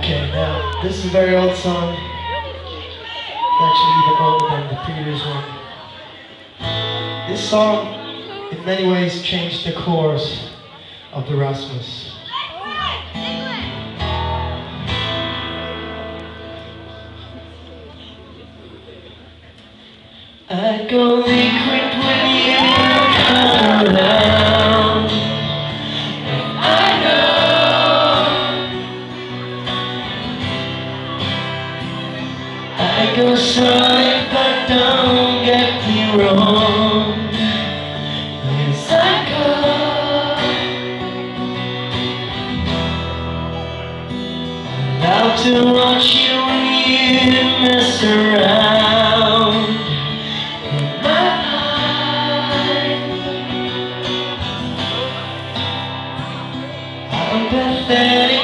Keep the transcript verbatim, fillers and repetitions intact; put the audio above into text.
Okay, now, this is a very old song. Actually, even older than the previous one. This song, in many ways, changed the course of the Rasmus. I go liquid when you come around. I know I go solid, but don't get me wrong. Yes, I go. I love to watch you when you mess around. I'm pathetic.